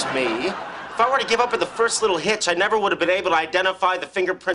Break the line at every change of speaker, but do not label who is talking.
Excuse me. If I were to give up at the first little hitch, I never would have been able to identify the fingerprint